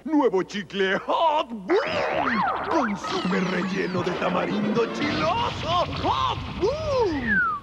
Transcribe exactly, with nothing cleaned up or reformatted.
Nuevo chicle Hot Boom. Con super relleno de tamarindo chiloso. ¡Hot Boom!